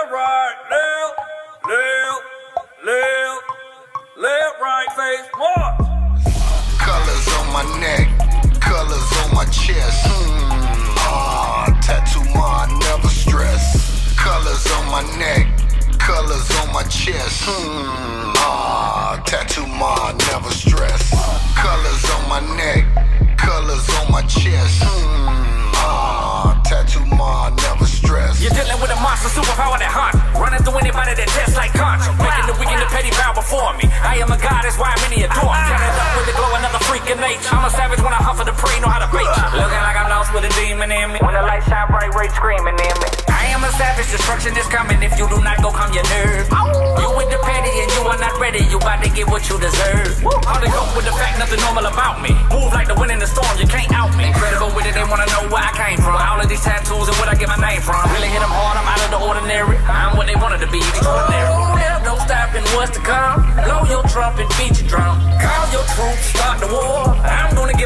right, left, right, face, march. Colors on my neck, colors on my chest. Tattoo ma, never stress. Colors on my neck, colors on my chest. Tattoo ma, never stress. Colors on my neck, colors on my chest. Tattoo ma, never stress. You're dealing with a monster superpower that hunts, running through anybody that tests like conch, making the weak and the petty bow before me. I am a god, that's why many adore me. Got it up with the glow, another freak of nature. I'm a savage when I huff for the prey, know how to bait you. Looking like I'm lost with a demon in me. When the lights shine bright, rage screaming in me. I am a savage, destruction is coming. If you do not go, calm your nerve. You with the petty and you are not ready. You about to get what you deserve. How to cope with the fact nothing normal about me. Move like the wind in the storm, you can't out me. Incredible with it, they wanna know where I came from. All of these tattoos and what I get my name from. Really hit them hard, I'm out of the ordinary. I'm what they wanted to be, extraordinary. Hell, don't stop and what's to come. Blow your trumpet, beat your drum. Call your troops, start the war. I'm gonna